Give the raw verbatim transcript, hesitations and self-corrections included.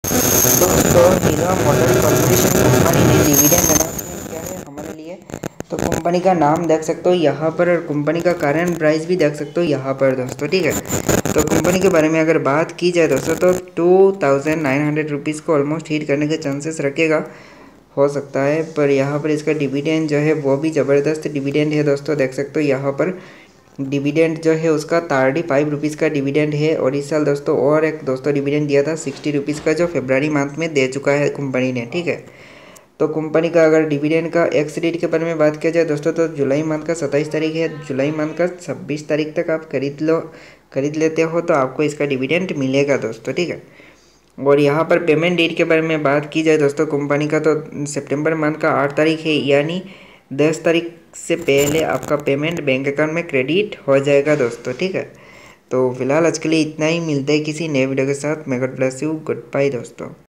दोस्तों Hero Motor Corporation कंपनी ने डिविडेंड अनाउंसमेंट किया है हमारे लिए। तो कंपनी का नाम देख सकते हो यहाँ पर और कंपनी का करंट प्राइस भी देख सकते हो यहाँ पर दोस्तों, ठीक है। तो कंपनी के बारे में अगर बात की जाए दोस्तों तो two thousand nine hundred rupees को ऑलमोस्ट हिट करने के चांसेस रखेगा, हो सकता है। पर यहाँ पर इसका डिविडेंड जो है वो भी ज़बरदस्त डिविडेंड है दोस्तों, देख सकते हो यहाँ पर डिविडेंड जो है उसका थर्टी फाइव रुपीज़ का डिविडेंड है। और इस साल दोस्तों और एक दोस्तों डिविडेंड दिया था सिक्सटी रुपीज़ का, जो फरवरी मंथ में दे चुका है कंपनी ने, ठीक है। तो कंपनी का अगर डिविडेंड का एक्स डेट के बारे में बात किया जाए दोस्तों तो जुलाई मंथ का सत्ताईस तारीख है, जुलाई मंथ का छब्बीस तारीख तक आप खरीद लो खरीद लेते हो तो आपको इसका डिविडेंड मिलेगा दोस्तों, ठीक है। और यहाँ पर पेमेंट डेट के बारे में बात की जाए दोस्तों कंपनी का, तो सितंबर मंथ का आठ तारीख है, यानी दस तारीख से पहले आपका पेमेंट बैंक अकाउंट में क्रेडिट हो जाएगा दोस्तों, ठीक है। तो फिलहाल आज के लिए इतना ही, मिलते हैं किसी नए वीडियो के साथ। May God bless you, good bye दोस्तों।